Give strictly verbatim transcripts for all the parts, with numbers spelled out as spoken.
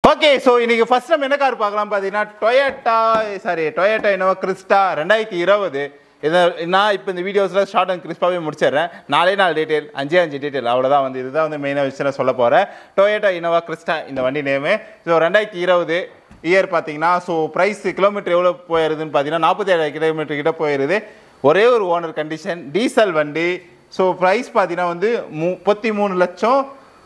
Okay so இன்னைக்கு first நம்ம என்ன கார் பார்க்கலாம் பார்த்தீங்கன்னா Toyota sorry Toyota Innova Crysta ரெண்டாயிரத்தி இருபது இதை நான் இப்போ இந்த வீடியோஸில் ஷார்ட் அண்ட் கிறிஸ்பாகவே முடிச்சிடுறேன். நாலே நாலு டீட்டெயில் அஞ்சே அஞ்சு டீட்டெயில் அவ்வளோதான் வந்து இதுதான் வந்து மெயினாக விஷயம் சொல்ல போகிறேன். டொயோட்டா இனோவா கிறிஸ்டா இந்த வண்டி நேமு. ஸோ ரெண்டாயிரத்தி இருபது இயர் பார்த்தீங்கன்னா ஸோ ப்ரைஸ் கிலோமீட்டர் எவ்வளோ போயிருதுன்னு பார்த்தீங்கன்னா நாற்பத்தி ஏழாயிரம் கிலோமீட்டர் கிட்ட போயிருது. ஒரே ஒரு ஓனர் கண்டிஷன், டீசல் வண்டி. ஸோ ப்ரைஸ் பார்த்தீங்கன்னா வந்து முப்பத்தி மூணு லட்சம்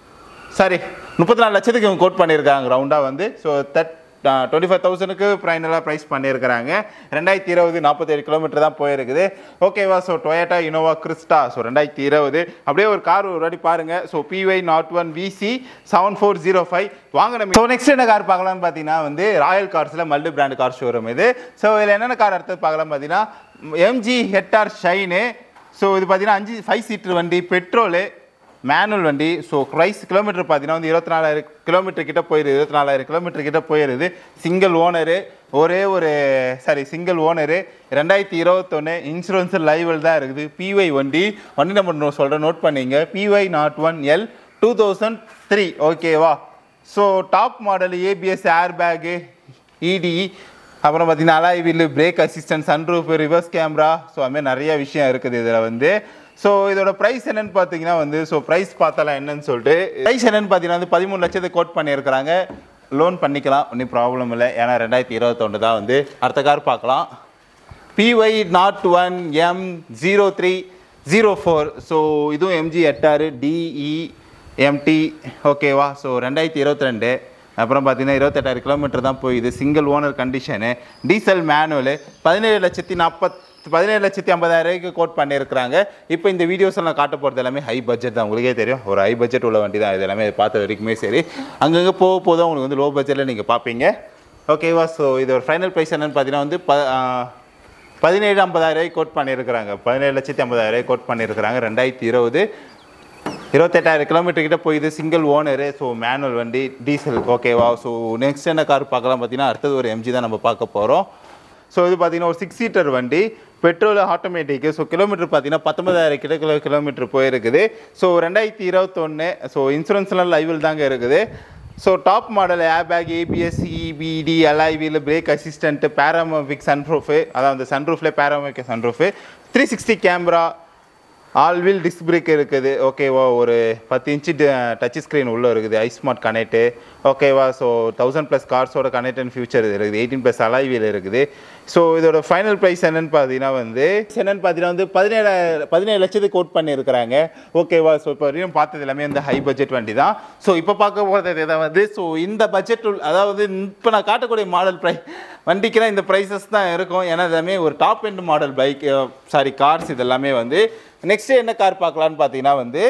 சாரி முப்பத்தி நாலு லட்சத்துக்கு இவங்க கோட் பண்ணியிருக்காங்க ரவுண்டாக வந்து. ஸோ தட் டுவெண்ட்டி ஃபைவ் தௌசண்ட்க்கு ஃபைனலாக ப்ரைஸ் பண்ணியிருக்கிறாங்க. ரெண்டாயிரத்தி இருபது நாற்பத்தேழு கிலோமீட்டர் தான் போயிருக்குது. ஓகேவா? So Toyota Innova Crysta so ரெண்டாயிரத்தி இருபது அப்படியே ஒரு கார் ஒரு வாட்டி பாருங்கள். So PY nought one VC seven four zero five வாங்க நம்ம. ஸோ நெக்ஸ்ட் என்ன கார் பார்க்கலாம்னு பார்த்தீங்கன்னா வந்து ராயல் கார்ஸில் மல்டி பிராண்ட் கார் ஷோரூம் இது. ஸோ இதில் என்னென்ன கார் அடுத்தது பார்க்கலாம் பார்த்தீங்கன்னா எம்ஜி ஹெக்டார் ஷைனு. ஸோ இது பார்த்தீங்கன்னா அஞ்சு ஃபைவ் சீட்டர் வண்டி, பெட்ரோலு, மேனுவல் வண்டி. ஸோ ப்ரைஸ் கிலோமீட்டர் பார்த்தீங்கன்னா வந்து இருபத்தி நாலாயிரம் கிலோமீட்டர் கிட்ட போயிருது இருபத்தி நாலாயிரம் கிலோமீட்டர் கிட்ட போயிருது. சிங்கிள் ஓனரு, ஒரே ஒரு சாரி சிங்கிள் ஓனரு. ரெண்டாயிரத்தி இருபத்தொன்று இன்சூரன்ஸ் லைவல் தான் இருக்குது. பிஒய் வண்டி வண்டி நம்பர் சொல்கிறேன், நோட் பண்ணிங்க. PY nought one L two thousand three ஓகேவா? So top model, ABS, air bag, ED, அப்புறம் பார்த்தீங்கன்னா alloy wheel, brake assistant, sunroof, reverse camera. So அதுமாதிரி நிறைய விஷயம் இருக்குது இதில் வந்து. ஸோ இதோட ப்ரைஸ் என்னன்னு பார்த்தீங்கன்னா வந்து ஸோ ப்ரைஸ் பார்த்தாலாம் என்னன்னு சொல்லிட்டு ப்ரைஸ் என்னன்னு பார்த்தீங்கன்னா வந்து பதிமூணு லட்சத்துக்கு கோட் பண்ணியிருக்கிறாங்க. லோன் பண்ணிக்கலாம், ஒன்றும் ப்ராப்ளம் இல்லை. ஏன்னா ரெண்டாயிரத்தி இருபத்தொன்று தான் வந்து. அடுத்த கார் பார்க்கலாம். PY nought one M zero three zero four. So இதுவும் எம்ஜி எட்டாறு டிஇ எம்டி ஓகேவா? ஸோ ரெண்டாயிரத்தி இருபத்தி ரெண்டு அப்புறம் பார்த்தீங்கன்னா இருபத்தெட்டாயிரம் கிலோமீட்டர் தான் போயிது. Single owner condition, diesel manual. பதினேழு லட்சத்தி நாற்பத் பதினேழு லட்சத்தி ஐம்பதாயிரம் ரூபாய்க்கு கோட் பண்ணியிருக்கிறாங்க. இப்போ இந்த வீடியோஸ் எல்லாம் காட்ட போகிறது எல்லாமே ஹை பட்ஜெட் தான். உங்களுக்கே தெரியும், ஒரு ஹை பட்ஜெட் உள்ள வண்டி தான் இது எல்லாமே. பார்த்த வரைக்குமே சரி, அங்கங்கே போக போதும் உங்களுக்கு வந்து லோ பட்ஜெட்டில் நீங்கள் பார்ப்பீங்க ஓகேவா? ஸோ இது ஒரு ஃபைனல் ப்ரைஸ் என்னென்னு பார்த்தீங்கன்னா வந்து ப பதினேழு ஐம்பதாயிரம் ரூபாய்க்கு கோட் பண்ணியிருக்கிறாங்க. பதினேழு லட்சத்தி ஐம்பதாயிரம் ரூபாய்க்கு கோட் பண்ணியிருக்கிறாங்க. ரெண்டாயிரத்தி இருபது இருபத்தெட்டாயிரம் கிலோமீட்டர் கிட்ட போயிது. Single owner. ஸோ மேனுவல் வண்டி, டீசல் ஓகேவா? ஸோ நெக்ஸ்ட் என்ன கார் பார்க்கலாம் பார்த்தீங்கன்னா அடுத்தது ஒரு எம்ஜி தான் நம்ம பார்க்க போகிறோம். ஸோ இது பார்த்தீங்கன்னா ஒரு சிக்ஸ் சீட்டர் வண்டி, பெட்ரோல், ஆட்டோமேட்டிக்கு. ஸோ கிலோமீட்டர் பார்த்தீங்கன்னா பத்தொன்பதாயிரம் கிட்ட கிலோ கிலோமீட்டர் போயிருக்குது. ஸோ ரெண்டாயிரத்தி இருபத்தொன்று ஸோ இன்சூரன்ஸ்லாம் லைவில் தாங்க இருக்குது. So top model, air bag, ABS, EBD, alloy wheel, brake assistant, panoramic sunroof, அதாவது சன்ரூஃப்லேயே panoramic sunroof, three sixty camera, all wheel disc brake இருக்குது ஓகேவா? ஒரு பத்து இன்ச்சு டச் ஸ்க்ரீன் உள்ளே இருக்குது. ஐஸ்மார்ட் கனெக்ட்டு ஓகேவா? ஸோ தௌசண்ட் ப்ளஸ் கார்ஸோட கனெக்ட் அண்ட் ஃபியூச்சர் இது இருக்குது. எயிட்டீன் ப்ளஸ் அலாய் வீல் இருக்குது. ஸோ இதோட ஃபைனல் ப்ரைஸ் என்னென்னு பார்த்தீங்கன்னா வந்து என்னென்னு பார்த்தீங்கன்னா வந்து பதினேழாயிரம் பதினேழு லட்சத்துக்கு கோட் பண்ணியிருக்கிறாங்க ஓகேவா? ஸோ இப்போ வரையும் பார்த்தது எல்லாமே இந்த ஹை பட்ஜெட் வண்டி தான். ஸோ இப்போ பார்க்க போகிறது இதை வந்து ஸோ இந்த பட்ஜெட் அதாவது இப்போ நான் காட்டக்கூடிய மாடல் ப்ரை வண்டிக்கெல்லாம் இந்த ப்ரைஸஸ் தான் இருக்கும். ஏன்னா எல்லாமே ஒரு top end model bike sorry cars இது எல்லாமே வந்து. நெக்ஸ்ட்டு என்ன கார் பார்க்கலான்னு பார்த்தீங்கன்னா வந்து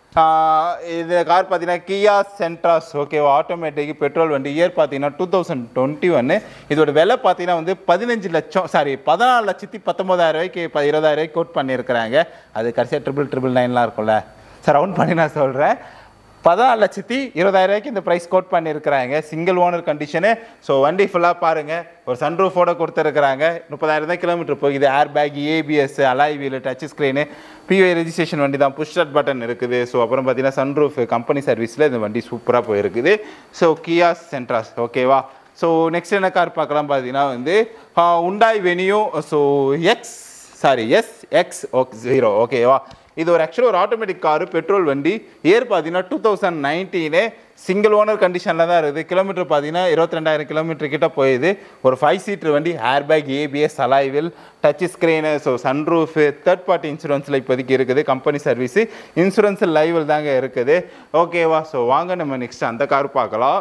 இந்த கார் பார்த்தீங்கன்னா கியா சென்ட்ராஸ் ஓகேவா? ஆட்டோமேட்டிக் பெட்ரோல் வண்டி. இயர் பார்த்தீங்கன்னா டூ தௌசண்ட் டுவெண்ட்டி ஒன்று. இதோட விலை பார்த்தீங்கன்னா வந்து பதினஞ்சு லட்சம் சாரி பதினாலு லட்சத்தி பத்தொம்பதாயிரம் ரூபாய்க்கு இருபதாயிரம் ரூபாய்க்கு கோட் பண்ணியிருக்கிறாங்க. அது கடைசியாக ட்ரிபிள் ட்ரிபிள் நைன்லாம் இருக்கும்ல சார், ரவுண்ட் பண்ணி நான் சொல்கிறேன். பதினாலு லட்சத்தி இருபதாயிரம் ரூபாய்க்கு இந்த ப்ரைஸ் கோட் பண்ணியிருக்கிறாங்க. Single owner condition. ஸோ வண்டி ஃபுல்லாக பாருங்கள், ஒரு சன்ரூஃபோட கொடுத்துருக்குறாங்க. முப்பதாயிரம் தான் கிலோமீட்டர் போகுது. Air bag, ABS, alloy wheel, touch screen, PY registration வண்டி தான். புஷ் ஸ்டார்ட் பட்டன் இருக்குது. ஸோ அப்புறம் பார்த்தீங்கன்னா சன்ரூஃப் கம்பெனி சர்வீஸில் இந்த வண்டி சூப்பராக போயிருக்குது. ஸோ கியா சென்ட்ராஸ் ஓகேவா? ஸோ நெக்ஸ்ட் என்ன கார் பார்க்கலாம் பார்த்தீங்கன்னா வந்து Hyundai Venue. So X sorry S X okay zero ஓகேவா? இது ஒரு ஆக்சுவலாக ஒரு ஆட்டோமேட்டிக் காரு, பெட்ரோல் வண்டி. இயர் பார்த்தீங்கன்னா two thousand nineteen. Single owner கண்டிஷனில் தான் இருக்குது. கிலோமீட்டர் பார்த்தீங்கன்னா இருபத்தி ரெண்டாயிரம் கிலோமீட்டர் கிட்ட போயிது. ஒரு ஃபைவ் சீட்டர் வண்டி, air bag, ABS, alloy wheel, touch screen. So sunroof, third party இன்சூரன்ஸில் இப்போதைக்கு இருக்குது. கம்பெனி சர்வீஸு, இன்சூரன்ஸ் லைவில் தாங்க இருக்குது ஓகேவா? ஸோ வாங்க நம்ம நெக்ஸ்ட் அந்த கார் பார்க்கலாம்.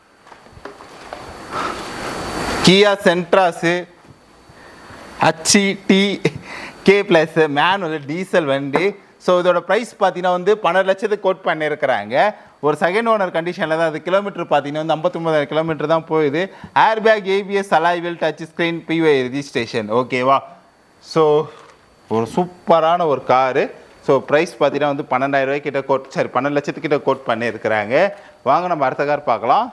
Kia Seltos HT K plus manual diesel வண்டி. ஸோ இதோட ப்ரைஸ் பார்த்தீங்கன்னா வந்து பன்னெண்டு லட்சத்துக்கு கோட் பண்ணியிருக்கிறாங்க. ஒரு செகண்ட் ஓனர் கண்டிஷனில் தான். அது கிலோமீட்டர் பார்த்தீங்கன்னா வந்து ஐம்பத்தொம்பதாயிரம் கிலோமீட்டர் தான் போகுது. Air bag, ABS, alloy wheel, touch screen, PY registration ஓகேவா? ஸோ ஒரு சூப்பரான ஒரு காரு. ஸோ ப்ரைஸ் பார்த்தீங்கன்னா வந்து பன்னெண்டாயிரம் ரூபாய்க்கு கிட்ட கோட் சரி பன்னெண்டு லட்சத்துக்கிட்ட கோட் பண்ணியிருக்கிறாங்க. வாங்க நம்ம அடுத்த கார் பார்க்கலாம்.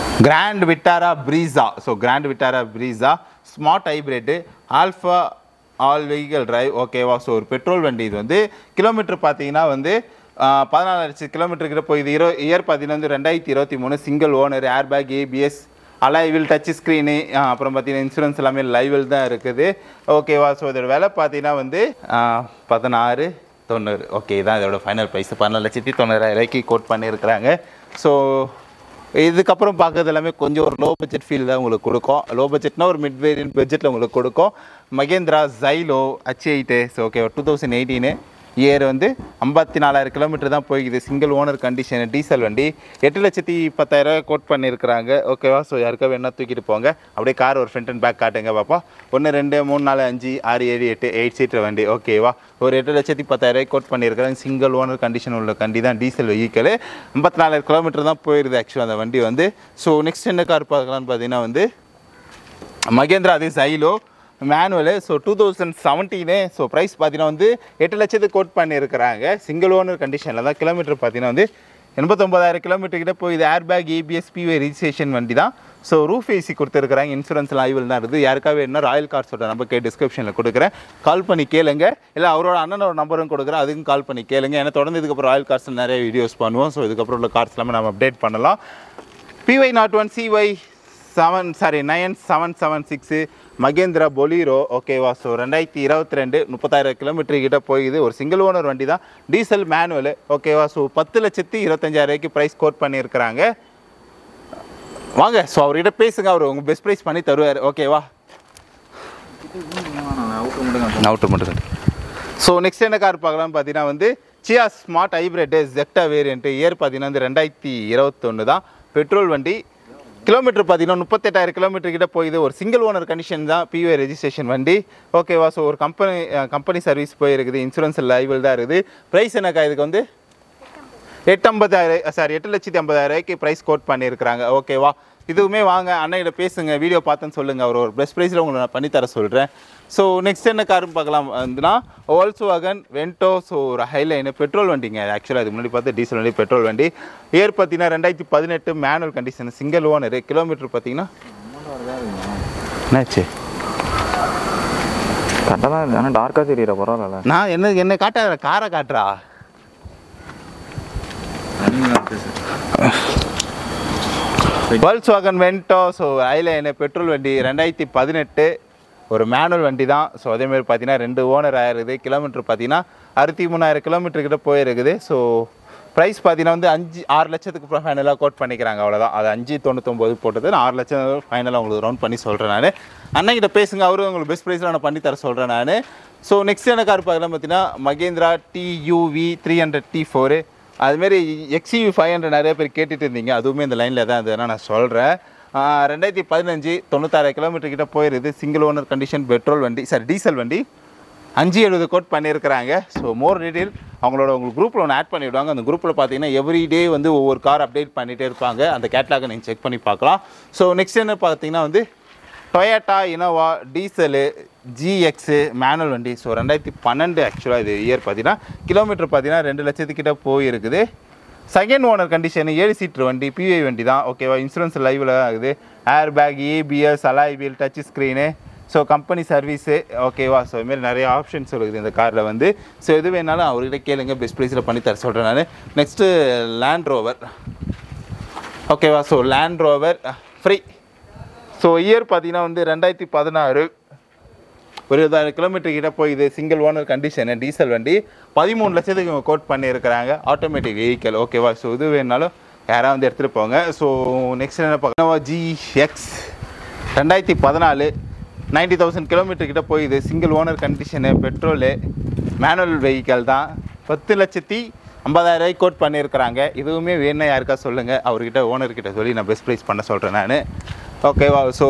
Grand Vitara பிரீஸா. So Grand Vitara Brezza smart hybrid, alpha all vehicle drive ஓகேவா. ஸோ ஒரு பெட்ரோல் வண்டி இது வந்து கிலோமீட்டர் பார்த்தீங்கன்னா வந்து பதினாலு லட்சம் கிலோமீட்டர் கிட்ட போய் இது இரு இயர் பார்த்தீங்கன்னா வந்து ரெண்டாயிரத்தி இருபத்தி மூணு single owner, air bag, ABS, அலைவில், டச் ஸ்க்ரீனு, அப்புறம் பார்த்தீங்கன்னா இன்சூரன்ஸ் எல்லாமே லைவில் தான் இருக்குது ஓகேவா. ஸோ இதோட விலை பார்த்தீங்கன்னா வந்து பதினாறு தொண்ணூறு ஓகே தான் இதோட ஃபைனல் ப்ரைஸ். பதினாலு லட்சத்தி தொண்ணூறாயிரம் ரூபாய்க்கு கோட் பண்ணியிருக்கிறாங்க. ஸோ இதுக்கப்புறம் பார்க்கறது எல்லாமே கொஞ்சம் ஒரு லோ பட்ஜெட் ஃபீல் தான் உங்களுக்கு கொடுக்கும். லோ பட்ஜெட்னா ஒரு மிட் வேரியன்ட் பட்ஜெட்டில் உங்களுக்கு கொடுக்கும். Mahindra Xylo H eight so okay two thousand eighteen year வந்து ஐம்பத்தி நாலாயிரம் கிலோமீட்டர் தான் போய்க்குது. சிங்கிள் ஓனர் கண்டிஷன், டீசல் வண்டி. எட்டு லட்சத்தி பத்தாயிரம் கோட் பண்ணியிருக்கிறாங்க ஓகேவா. ஸோ யாருக்கா வேணா தூக்கிட்டு போங்க. அப்படியே கார் ஒரு ஃப்ரண்ட் அண்ட் பேக் காட்டுங்க பாப்பா. ஒன்று ரெண்டு மூணு நாலு அஞ்சு ஆறு ஏழு எட்டு எயிட் சீட்டர் வண்டி ஓகேவா. ஒரு எட்டு லட்சத்தி பத்தாயிரம் கோட் பண்ணியிருக்கிறாங்க. சிங்கிள் ஓனர் கண்டிஷன் உள்ள வண்டி தான், டீசல் வெஹிக்கல். ஐம்பத்தி நாலாயிரம் கிலோமீட்டர் தான் போயிருது ஆக்சுவலாக அந்த வண்டி வந்து. ஸோ நெக்ஸ்ட் என்ன கார் பார்க்கலான்னு பார்த்தீங்கன்னா வந்து மகேந்திரா அதே Xylo manual. So two thousand seventeen so price பார்த்தீங்கன்னா வந்து எட்டு லட்சத்துக்கு கோட் பண்ணியிருக்கிறாங்க. சிங்கிள் ஓனர் கண்டிஷனில் தான். கிலோமீட்டர் பார்த்தீங்கன்னா வந்து எண்பத்தொம்பதாயிரம் கிலோமீட்டர் கிட்ட போய் இது ஏர் பேக், ஏபிஎஸ், பிவே ரிஜிஸ்ட்ரேஷன் வண்டி தான். ஸோ ரூஃப் ஏசி கொடுத்துருக்குறாங்க. இன்சூரன்ஸ் லைவில் தான் இருக்குது. யாருக்காக வேணும்னா ராயல் கார்ஸோட நம்பருக்கு டிஸ்கிரிப்ஷனில் கொடுக்குறேன், கால் பண்ணி கேளுங்க. இல்லை அவரோட அண்ணனோட நம்பரும் கொடுக்குறேன், அதுக்கும் கால் பண்ணி கேளுங்க. ஏன்னா தொடர்ந்து இதுக்கப்புறம் ராயல் கார்ஸில் நிறைய வீடியோஸ் பண்ணுவோம். ஸோ இதுக்கப்புறம் உள்ள கார்ஸ் எல்லாமே நம்ம அப்டேட் பண்ணலாம். PY nought one CY seven sorry nine seven seven six Mahindra Bolero ஓகேவா. ஸோ ரெண்டாயிரத்தி இருபத்தி ரெண்டு முப்பத்தாயிரம் கிலோமீட்டர் கிட்ட போகுது. ஒரு சிங்கிள் ஓனர் வண்டி தான், டீசல் மேனுவலு ஓகேவா. ஸோ பத்து லட்சத்தி இருபத்தஞ்சாயிரூபாய்க்கு ப்ரைஸ் கோட் பண்ணியிருக்கிறாங்க. வாங்க ஸோ அவர்கிட்ட பேசுங்க, அவர் உங்கள் பெஸ்ட் ப்ரைஸ் பண்ணி தருவார் ஓகேவா. அவுட்டர் மட்டும். ஸோ நெக்ஸ்ட் என்ன கார் பார்க்கலாம்னு பார்த்தீங்கன்னா வந்து Ciaz smart hybrid Zeta variant. Year பார்த்தீங்கன்னா வந்து ரெண்டாயிரத்தி இருபத்தொன்று தான், பெட்ரோல் வண்டி. கிலோமீட்டர் பார்த்தீங்கன்னா முப்பத்தெட்டாயிரம் கிலோமீட்டர் கிட்ட போகுது. ஒரு சிங்கிள் ஓனர் கண்டிஷன் தான், பிஓ ரெஜிஸ்ட்ரேஷன் வண்டி ஓகேவா. ஸோ ஒரு கம்பெனி கம்பெனி சர்வீஸ் போயிருக்குது. இன்சூரன்ஸ் லைவில் தான் இருக்குது. ப்ரைஸ் என்னக்கா இதுக்கு வந்து எட்டு ஐம்பதாயிரம் சாரி எட்டு லட்சத்தி ஐம்பதாயிரூபாய்க்கு ப்ரைஸ் கோட் பண்ணியிருக்கிறாங்க ஓகேவா. இதுவுமே வாங்க அண்ணகிட்ட பேசுங்க, வீடியோ பார்த்துன்னு சொல்லுங்கள், அவர் ஒரு பெஸ்ட் ப்ரைஸில் உங்களை நான் பண்ணித்தர சொல்கிறேன். ஸோ நெக்ஸ்ட் என்ன காருன்னு பார்க்கலாம் வந்துன்னா வோல்க்ஸ்வாகன் வென்டோ. ஸோ ஒரு ஹைலைனு பெட்ரோல் வண்டிங்க. ஆக்சுவலாக அதுக்கு முன்னாடி பார்த்து டீசல் வண்டி, பெட்ரோல் வண்டி. இயர் பார்த்தீங்கன்னா ரெண்டாயிரத்தி பதினெட்டு manual condition, single owner. Kilometre பார்த்தீங்கன்னா என்னாச்சு கரெக்டாக தான் இருக்குது, ஆனால் டார்க்காக தெரியுற பரவாயில்ல. நான் என்ன என்ன காட்டுற காரை காட்டுறா Volkswagen Vento. So Highline petrol வண்டி, ரெண்டாயிரத்தி பதினெட்டு ஒரு மேனுவல் வண்டி தான். ஸோ அதேமாதிரி பார்த்தீங்கன்னா ரெண்டு ஓனர் ஆயிருக்குது. கிலோமீட்டர் பார்த்தீங்கன்னா அறுபத்தி மூணாயிரம் கிலோமீட்டர் கிட்ட போயிருக்குது. ஸோ ப்ரைஸ் பார்த்தீங்கன்னா வந்து அஞ்சு ஆறு லட்சத்துக்கு அப்புறம் ஃபைனலாக கோட் பண்ணிக்கிறாங்க அவ்வளோதான். அது அஞ்சு தொண்ணூத்தொம்பது போட்டது, நான் ஆறு லட்சம் ஃபைனலாக உங்களுக்கு ரவுண்ட் பண்ணி சொல்கிறேன் நான். அண்ணங்கிட்ட பேசுங்க, அவரும் உங்களுக்கு பெஸ்ட் ப்ரைஸில் நான் பண்ணி தர சொல்கிறேன் நான். ஸோ நெக்ஸ்ட் என்ன கார் பார்க்கலாம் பார்த்தீங்கன்னா Mahindra TUV three hundred T four. அதுமாரி எக்ஸ்யூவி ஃபைவ் ஹண்ட்ரட் நிறைய பேர் கேட்டுட்டு இருந்தீங்க, அதுவுமே இந்த லைனில் தான் அதுனா நான் சொல்கிறேன். ரெண்டாயிரத்தி பதினஞ்சு தொண்ணூத்தாயிரம் கிலோமீட்டர் கிட்ட போயிருது. சிங்கிள் ஓனர் கண்டிஷன் பெட்ரோல் வண்டி சாரி டீசல் வண்டி. அஞ்சு எழுபது கோட் பண்ணியிருக்கிறாங்க. ஸோ மோர் டீட்டெயில் அவங்களோட உங்களுக்கு குரூப்பில் ஒன்று ஆட் பண்ணிவிடுவாங்க. அந்த குரூப்பில் பார்த்தீங்கன்னா எவ்ரி டே வந்து ஒவ்வொரு கார் அப்டேட் பண்ணிகிட்டே இருப்பாங்க. அந்த கேட்லாகை நீங்கள் செக் பண்ணி பார்க்கலாம். ஸோ நெக்ஸ்ட் என்ன பார்த்தீங்கன்னா வந்து Toyota Innova diesel GX manual வண்டி. ஸோ ரெண்டாயிரத்தி பன்னெண்டு ஆக்சுவலாக இது இயர் பார்த்தீங்கன்னா கிலோமீட்டர் பார்த்தீங்கன்னா ரெண்டு லட்சத்துக்கிட்ட போயிருக்குது. செகண்ட் ஓனர் கண்டிஷன், ஏழு சீட்டர் வண்டி, பிஐ வண்டி தான் ஓகேவா. இன்சூரன்ஸ் லைவில் தான் இருக்குது. Air bag, ABS, alloy wheel, touch screen. So company service ஓகேவா. ஸோ இதுமாரி நிறைய ஆப்ஷன்ஸ் இருக்குது இந்த காரில் வந்து. ஸோ எது வேணாலும் அவர்கிட்ட கேளுங்க, பெஸ்ட் ப்ரைஸில் பண்ணி தர சொல்கிறேன் நான். நெக்ஸ்ட்டு லேண்ட் ரோவர் ஓகேவா. So land rover free. So year பார்த்தீங்கன்னா வந்து ரெண்டாயிரத்தி பதினாறு ஒரு இருபதாயிரம் கிலோமீட்டர் கிட்ட போயிது. சிங்கிள் ஓனர் கண்டிஷனு, டீசல் வண்டி. பதிமூணு லட்சத்துக்கு இவங்க கோட் பண்ணியிருக்கிறாங்க. ஆட்டோமேட்டிக் வெஹிக்கல் ஓகேவா. ஸோ இது வேணாலும் யாராவது வந்து எடுத்துகிட்டு போங்க. ஸோ நெக்ஸ்ட் என்ன பார்க்கணும், ஜிஎக்ஸ் ரெண்டாயிரத்தி பதினாலு நைன்ட்டி தௌசண்ட் கிலோமீட்டர் கிட்ட போயிது. Single owner condition, petrol, manual vehicle தான். பத்து லட்சத்தி ஐம்பதாயிரரூபாய்க்கு கோட் பண்ணியிருக்கிறாங்க. இதுவுமே வேணும்னா யாருக்கா சொல்லுங்கள், அவர்கிட்ட ஓனர்கிட்ட சொல்லி நான் பெஸ்ட் ப்ரைஸ் பண்ண சொல்கிறேன் நான் ஓகேவா. ஸோ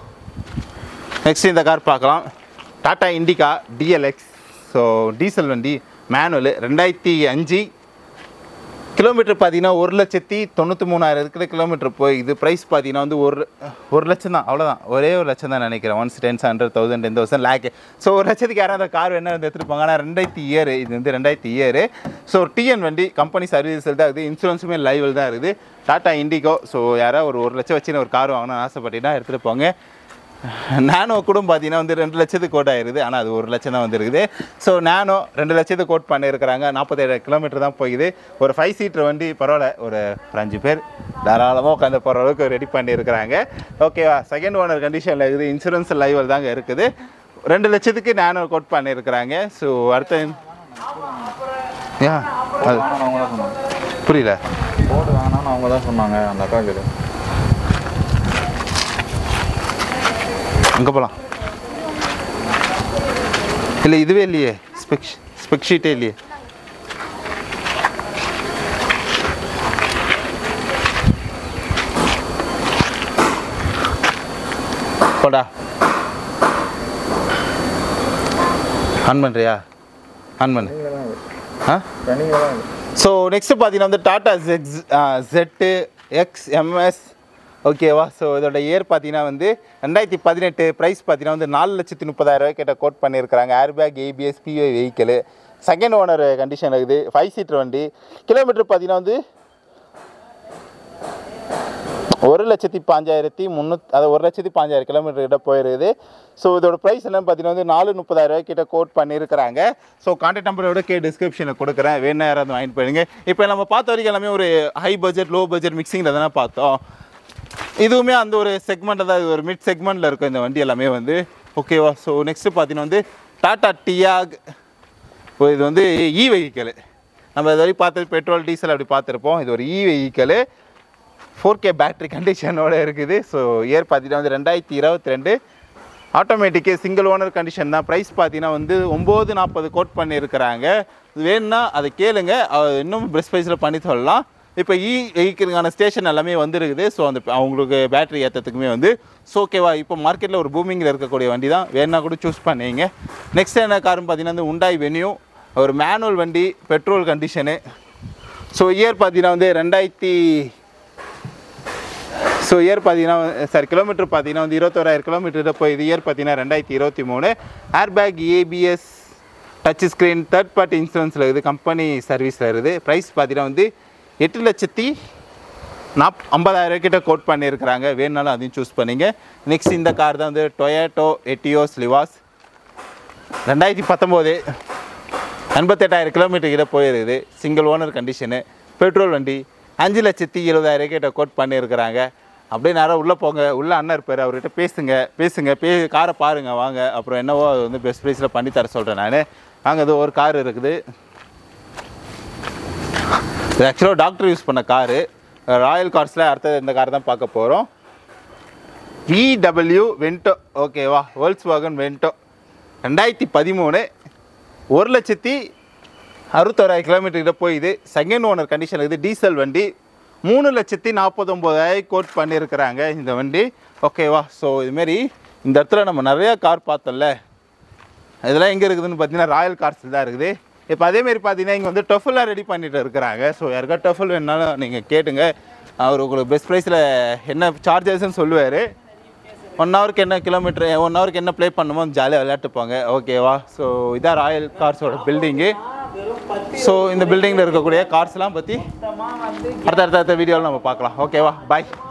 நெக்ஸ்ட் இந்த கார் பார்க்கலாம், Tata Indica DLX. So diesel வண்டி, மேனுவலு, ரெண்டாயிரத்தி அஞ்சு கிலோமீட்டர் பார்த்தீங்கன்னா ஒரு லட்சத்தி தொண்ணூற்றி மூணாயிரம் இருக்கிற கிலோமீட்டர் போய் இது ப்ரைஸ் பார்த்தீங்கன்னா வந்து ஒரு ஒரு லட்சம் தான், அவ்வளோதான். ஒரே ஒரு லட்சம் தான் நினைக்கிறேன். Ones tens hundred thousand ten thousand lakh. So ஒரு லட்சத்துக்கு யாராவது கார் வேணா வந்து எடுத்துருப்பாங்க. ஆனால் ரெண்டாயிரத்தி இயர் இது வந்து ரெண்டாயிரத்தி இயரு. ஸோ டிஎன் வண்டி, கம்பெனி சர்வீஸில் தான் இருக்குது. இன்சூரன்ஸுமே லைவில் தான் இருக்குது. டாடா இண்டிகோ. ஸோ யாராவது ஒரு ஒரு லட்சம் வச்சு ஒரு கார் வாங்கணும்னு ஆசைப்பட்டீங்கன்னா எடுத்துகிட்டு போங்க. நானோ கூட பார்த்தீங்கன்னா வந்து ரெண்டு லட்சத்துக்கு கோட் ஆயிருது, ஆனால் அது ஒரு லட்சம் தான் வந்துருக்குது. ஸோ நானோ ரெண்டு லட்சத்துக்கு கோட் பண்ணியிருக்கிறாங்க. நாற்பத்தேழு கிலோமீட்டர் தான் போகுது. ஒரு ஃபைவ் சீட்டர் வண்டி பரவாயில்ல, ஒரு அஞ்சு பேர் தாராளமாக உட்காந்து போகிற அளவுக்கு ரெடி பண்ணியிருக்கிறாங்க. ஓகேவா, செகண்ட் ஓனர் கண்டிஷனில் இருக்குது, இன்சூரன்ஸ் லைவல் தாங்க இருக்குது. ரெண்டு லட்சத்துக்கு நானோ கோட் பண்ணியிருக்கிறாங்க. ஸோ அடுத்த யா அது அவங்க தான் சொன்னாங்க. புரியல, போட்டு வேணாம்னு அவங்க தான் சொன்னாங்க அந்த அக்கா கிட்ட. அங்கே போகலாம். இல்லை இதுவே இல்லையே, ஸ்பெக் ஸ்பெக் ஷீட்டே இல்லையே. போடா, ஆன் பண்ணுறியா? ஆன் பண்ணு. ஆ ஸோ நெக்ஸ்ட்டு பார்த்தீங்கன்னா வந்து டாடா ஜெக்ஸ் ஜெட்டு எக்ஸ் எம்எஸ். ஓகேவா, ஸோ இதோட இயர் பார்த்தீங்கன்னா வந்து ரெண்டாயிரத்தி பதினெட்டு. ப்ரைஸ் பார்த்தீங்கன்னா வந்து நாலு லட்சத்தி முப்பதாயிரம் ரூபாய் கிட்ட கோட் பண்ணியிருக்கிறாங்க. Airbag, ABS, PO vehicle, second owner condition இருக்குது, ஃபைவ் சீட்டர் வண்டி. கிலோமீட்டர் பார்த்தீங்கன்னா வந்து ஒரு லட்சத்தி பாஞ்சாயிரத்தி முந்நூற்றி அது ஒரு லட்சத்தி பாஞ்சாயிரம் கிலோமீட்டர் கிட்ட போயிருக்குது. ஸோ இதோட ப்ரைஸ் என்னன்னு பார்த்தீங்கன்னா வந்து நாலு முப்பதாயிரம் ரூபாய் கிட்ட கோட் பண்ணியிருக்கிறாங்க. ஸோ கான்டாக்ட் நம்பரோட கே டிஸ்கிரிப்ஷனில் கொடுக்குறேன், வேணா யாராவது வாங்கிட்டு போயிடுங்க. இப்போ நம்ம பார்த்த வரைக்கும் எல்லாமே ஒரு ஹை பட்ஜெட் லோ பட்ஜெட் மிக்சிங்கில் தானே பார்த்தோம். இதுவுமே அந்த ஒரு செக்மெண்ட்டில் தான், இது ஒரு மிட் செக்மெண்ட்டில் இருக்கும் இந்த வண்டி எல்லாமே வந்து. ஓகேவா, ஸோ நெக்ஸ்ட்டு பார்த்தீங்கன்னா வந்து டாடா டியாக். இது வந்து இ வெஹிக்கல். நம்ம இது வரைக்கும் பார்த்தது பெட்ரோல் டீசல் அப்படி பார்த்துருப்போம். இது ஒரு E vehicle, four K battery கண்டிஷனோடு இருக்குது. ஸோ இயர் பார்த்தீங்கன்னா வந்து ரெண்டாயிரத்தி இருபத்தி ரெண்டு ஆட்டோமேட்டிக்கு சிங்கிள் ஓனர் கண்டிஷன் தான். ப்ரைஸ் பார்த்தீங்கன்னா வந்து ஒம்பது நாற்பது கோட் பண்ணியிருக்கிறாங்க. வேணும்னா அதை கேளுங்க, இன்னும் பெஸ்ட் ப்ரைஸில் பண்ணி சொல்லலாம். இப்போ இ வெஹிக்கிளுக்கான ஸ்டேஷன் எல்லாமே வந்துருக்குது. ஸோ அந்த அவங்களுக்கு பேட்டரி ஏற்றத்துக்குமே வந்து ஸோ ஓகேவா. இப்போ மார்க்கெட்டில் ஒரு பூமிங்கில் இருக்கக்கூடிய வண்டி தான், வேணா கூட சூஸ் பண்ணிங்க. நெக்ஸ்ட் என்ன காருன்னு பார்த்தீங்கன்னா வந்து உண்டாய் வென்யூ, ஒரு மேனுவல் வண்டி, பெட்ரோல் கண்டிஷனு. ஸோ இயர் பார்த்தீங்கன்னா வந்து ரெண்டாயிரத்தி ஸோ இயர் பார்த்தீங்கன்னா சார் கிலோமீட்டர் பார்த்தீங்கன்னா வந்து இருபத்தோராயிரம் கிலோமீட்டர் போய் இது இயர் பார்த்தீங்கன்னா ரெண்டாயிரத்தி இருபத்தி மூணு. Airbag, ABS, touch screen, third party இன்சூரன்ஸில் இருக்குது, கம்பெனி சர்வீஸில் இருக்குது. ப்ரைஸ் பார்த்தீங்கன்னா வந்து எட்டு லட்சத்தி நாப் ஐம்பதாயிரம் கிட்ட கோட் பண்ணியிருக்கிறாங்க. வேணுனாலும் அதையும் சூஸ் பண்ணிங்க. நெக்ஸ்ட் இந்த கார் தான் வந்து டொயேட்டோ எட்டியோஸ் லிவாஸ், ரெண்டாயிரத்தி பத்தொம்போது, எண்பத்தெட்டாயிரம் கிலோமீட்டர் கிட்ட போயிருக்குது, சிங்கிள் ஓனர் கண்டிஷனு, பெட்ரோல் வண்டி. அஞ்சு லட்சத்தி எழுபதாயிரம் கிட்ட கோட் பண்ணியிருக்கிறாங்க. அப்படியே நேரம் உள்ளே போங்க, உள்ளே அண்ணன் இருப்பார், அவர்கிட்ட பேசுங்க பேசுங்க பே காரை பாருங்கள் வாங்க. அப்புறம் என்னவோ அது வந்து பெஸ்ட் ப்ரைஸில் பண்ணித்தர சொல்கிறேன் நான். வாங்க, அது ஒரு கார் இருக்குது. இது ஆக்சுவலாக டாக்டர் யூஸ் பண்ண காரு. ராயல் கார்ஸில் அடுத்தது இந்த கார் தான் பார்க்க போகிறோம். VW Vento. ஓகேவா, வேர்ல்ஸ் வாகன் வென்டோ ரெண்டாயிரத்தி பதிமூணு, ஒரு லட்சத்தி அறுபத்தோராயிரம் கிலோமீட்டர் கிட்ட போய் இது செகண்ட் ஓனர் கண்டிஷன் இருக்குது. டீசல் வண்டி, மூணு லட்சத்தி நாற்பத்தொம்போதாயிரம் கோட் பண்ணியிருக்கிறாங்க இந்த வண்டி. ஓகேவா, ஸோ இதுமாரி இந்த இடத்துல நம்ம நிறையா கார் பார்த்தோம்ல, இதெல்லாம் எங்கே இருக்குதுன்னு பார்த்தீங்கன்னா ராயல் கார்ஸில் தான் இருக்குது. இப்போ அதேமாரி பார்த்தீங்கன்னா இங்கே வந்து டஃபெல்லாம் ரெடி பண்ணிட்டு இருக்கிறாங்க. ஸோ யாருக்கா டஃபல் வேணுனாலும் நீங்கள் கேட்டுங்க, அவர் உங்களுக்கு பெஸ்ட் ப்ரைஸில் என்ன சார்ஜஸ்ன்னு சொல்லுவார். ஒன் ஹவருக்கு என்ன கிலோமீட்டர், ஒன் ஹவருக்கு என்ன ப்ளே பண்ணுமோ ஜாலியாக விளையாட்டுப்பாங்க. ஓகேவா, ஸோ இதான் ராயல் கார்ஸோட பில்டிங்கு. ஸோ இந்த பில்டிங்கில் இருக்கக்கூடிய கார்ஸ்லாம் பற்றி அடுத்த அடுத்த வீடியோவில் நம்ம பார்க்கலாம். ஓகேவா, பாய்.